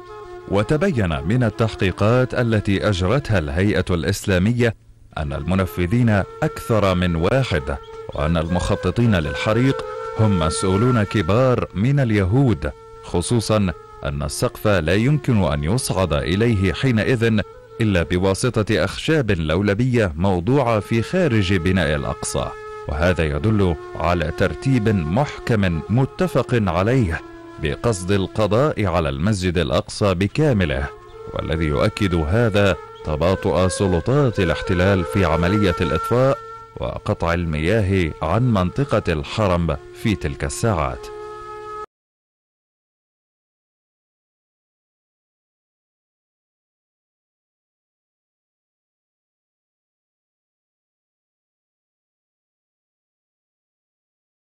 وتبين من التحقيقات التي أجرتها الهيئة الإسلامية أن المنفذين أكثر من واحد، وأن المخططين للحريق هم مسؤولون كبار من اليهود، خصوصا أن السقف لا يمكن أن يصعد إليه حينئذ إلا بواسطة أخشاب لولبية موضوعة في خارج بناء الأقصى، وهذا يدل على ترتيب محكم متفق عليه بقصد القضاء على المسجد الأقصى بكامله، والذي يؤكد هذا تباطؤ سلطات الاحتلال في عملية الإطفاء وقطع المياه عن منطقة الحرم في تلك الساعات.